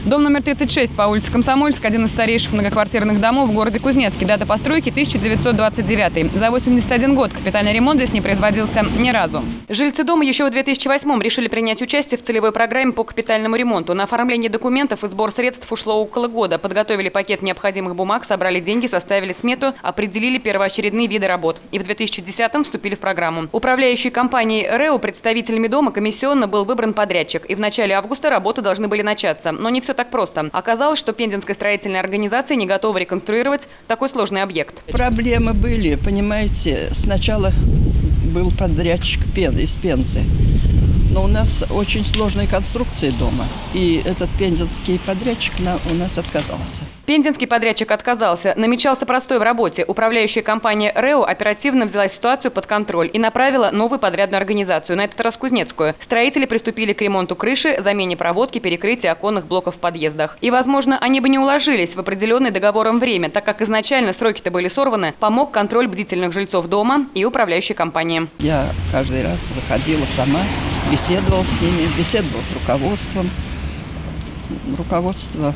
Дом номер 36 по улице Комсомольской – один из старейших многоквартирных домов в городе Кузнецке. Дата постройки – 1929. За 81 год капитальный ремонт здесь не производился ни разу. Жильцы дома еще в 2008-м решили принять участие в целевой программе по капитальному ремонту. На оформление документов и сбор средств ушло около года. Подготовили пакет необходимых бумаг, собрали деньги, составили смету, определили первоочередные виды работ. И в 2010-м вступили в программу. Управляющей компанией РЭО представителями дома комиссионно был выбран подрядчик. И в начале августа работы должны были начаться. Но не все так просто. Оказалось, что Пензенская строительная организация не готова реконструировать такой сложный объект. Проблемы были, понимаете. Сначала был подрядчик из Пензы. Но у нас очень сложные конструкции дома. И этот пензенский подрядчик у нас отказался. Пензенский подрядчик отказался. Намечался простой в работе. Управляющая компания РЭО оперативно взяла ситуацию под контроль и направила новую подрядную организацию, на этот раз кузнецкую. Строители приступили к ремонту крыши, замене проводки, перекрытию оконных блоков в подъездах. И, возможно, они бы не уложились в определенное договором время, так как изначально сроки-то были сорваны, помог контроль бдительных жильцов дома и управляющей компании. Я каждый раз выходила сама, беседовал с ними, беседовал с руководством. Руководство,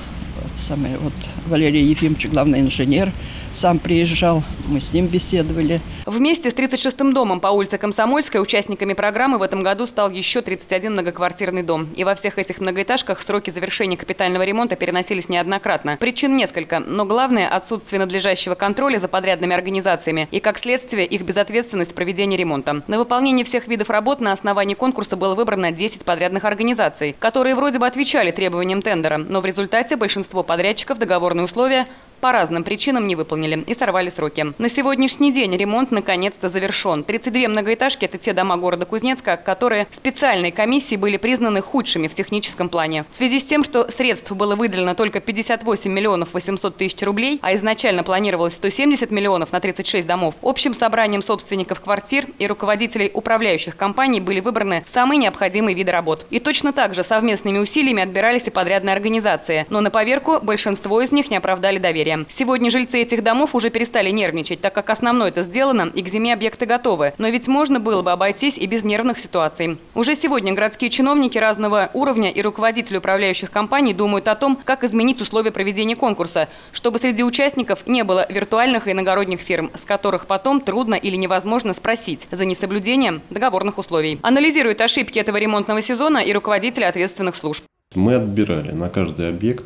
Валерий Ефимович, главный инженер, сам приезжал, мы с ним беседовали. Вместе с 36-м домом по улице Комсомольской участниками программы в этом году стал еще 31 многоквартирный дом. И во всех этих многоэтажках сроки завершения капитального ремонта переносились неоднократно. Причин несколько, но главное – отсутствие надлежащего контроля за подрядными организациями и, как следствие, их безответственность в проведении ремонта. На выполнение всех видов работ на основании конкурса было выбрано 10 подрядных организаций, которые вроде бы отвечали требованиям тендера, но в результате большинство подрядчиков договорные условия по разным причинам не выполнили и сорвали сроки. На сегодняшний день ремонт наконец-то завершен. 32 многоэтажки – это те дома города Кузнецка, которые специальной комиссией были признаны худшими в техническом плане. В связи с тем, что средств было выделено только 58 миллионов 800 тысяч рублей, а изначально планировалось 170 миллионов на 36 домов, общим собранием собственников квартир и руководителей управляющих компаний были выбраны самые необходимые виды работ. И точно так же совместными усилиями отбирались и подрядные организации. Но на поверку большинство из них не оправдали доверия. Сегодня жильцы этих домов уже перестали нервничать, так как основное это сделано и к зиме объекты готовы. Но ведь можно было бы обойтись и без нервных ситуаций. Уже сегодня городские чиновники разного уровня и руководители управляющих компаний думают о том, как изменить условия проведения конкурса, чтобы среди участников не было виртуальных и иногородних фирм, с которых потом трудно или невозможно спросить за несоблюдение договорных условий. Анализируют ошибки этого ремонтного сезона и руководители ответственных служб. Мы отбирали на каждый объект,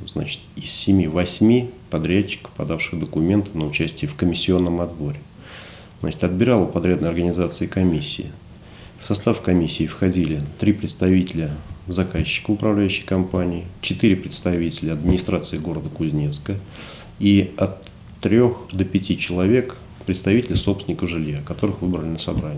из 7-8 подрядчиков, подавших документы на участие в комиссионном отборе. Отбирала подрядная организация комиссии. В состав комиссии входили 3 представителя заказчика управляющей компании, 4 представителя администрации города Кузнецка и от 3 до 5 человек представители собственников жилья, которых выбрали на собрании.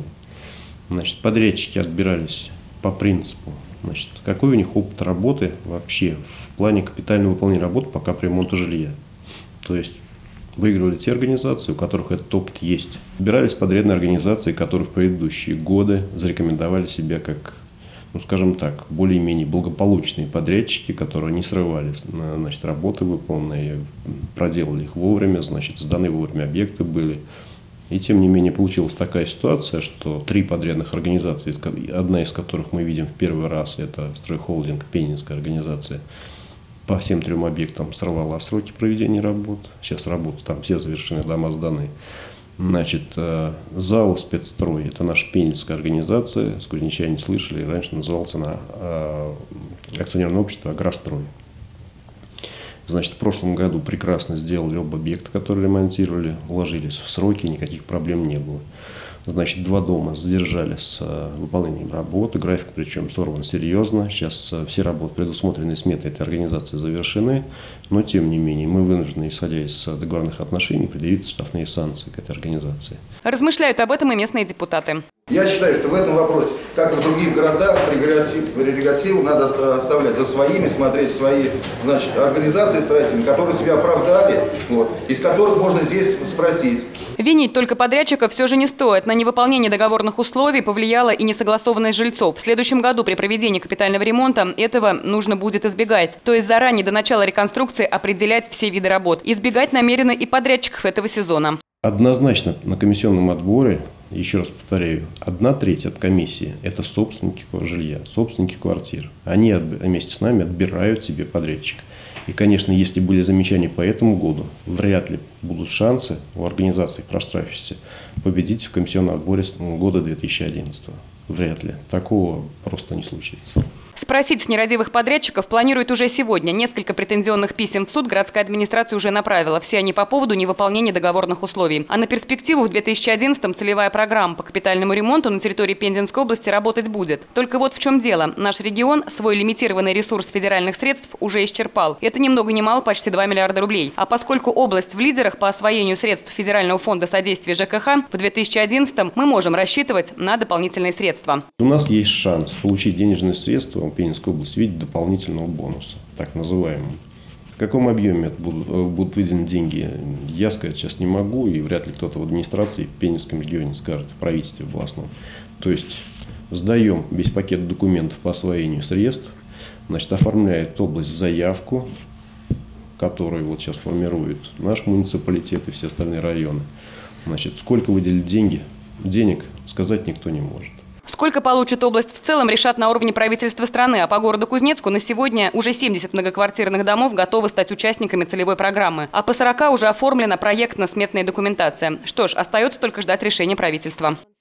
Подрядчики отбирались по принципу, какой у них опыт работы вообще в плане капитального выполнения работ по капремонту жилья. То есть выигрывали те организации, у которых этот опыт есть. Выбирались подрядные организации, которые в предыдущие годы зарекомендовали себя как, более-менее благополучные подрядчики, которые не срывали работы выполненные, проделали их вовремя, сданы вовремя объекты были. И тем не менее получилась такая ситуация, что 3 подрядных организации, одна из которых мы видим в первый раз, это стройхолдинг, Пензенская организация, по всем 3 объектам сорвала сроки проведения работ. Сейчас работы там все завершены, дома сданы. ЗАО «Спецстрой» – это наша пензенская организация, с кузнечане слышали, раньше назывался она акционерное общество «Агрострой». В прошлом году прекрасно сделали оба объекта, которые ремонтировали, уложились в сроки, никаких проблем не было. 2 дома задержали с выполнением работы, график причем сорван серьезно. Сейчас все работы, предусмотренные сметой этой организации, завершены, но тем не менее мы вынуждены, исходя из договорных отношений, предъявить штрафные санкции к этой организации. Размышляют об этом и местные депутаты. Я считаю, что в этом вопросе, как и в других городах, прерогативу надо оставлять за своими, смотреть свои организации строительные, которые себя оправдали, из которых можно здесь спросить. Винить только подрядчиков все же не стоит. На невыполнение договорных условий повлияла и несогласованность жильцов. В следующем году при проведении капитального ремонта этого нужно будет избегать. То есть заранее до начала реконструкции определять все виды работ. Избегать намерены и подрядчиков этого сезона. Однозначно на комиссионном отборе еще раз повторяю, 1/3 от комиссии – это собственники жилья, собственники квартир. Они вместе с нами отбирают себе подрядчика. И, конечно, если были замечания по этому году, вряд ли будут шансы у организации «Проштрафисе» победить в комиссионном отборе года 2011. Вряд ли. Такого просто не случится. Спросить с нерадивых подрядчиков планируют уже сегодня. Несколько претензионных писем в суд городская администрация уже направила. Все они по поводу невыполнения договорных условий. А на перспективу в 2011-м целевая программа по капитальному ремонту на территории Пензенской области работать будет. Только вот в чем дело. Наш регион свой лимитированный ресурс федеральных средств уже исчерпал. Это ни много ни мало почти 2 миллиарда рублей. А поскольку область в лидерах по освоению средств Федерального фонда содействия ЖКХ, в 2011-м мы можем рассчитывать на дополнительные средства. У нас есть шанс получить денежные средства в Пензенской области в виде дополнительного бонуса, так называемого. В каком объеме будут выделены деньги, я сказать сейчас не могу, и вряд ли кто-то в администрации в Пензенском регионе скажет, в правительстве областном. То есть сдаем весь пакет документов по освоению средств, значит, оформляет область заявку, которую вот сейчас формирует наш муниципалитет и все остальные районы. Значит, сколько выделить денег сказать никто не может. Сколько получит область в целом, решат на уровне правительства страны. А по городу Кузнецку на сегодня уже 70 многоквартирных домов готовы стать участниками целевой программы. А по 40 уже оформлена проектно-сметная документация. Что ж, остается только ждать решения правительства.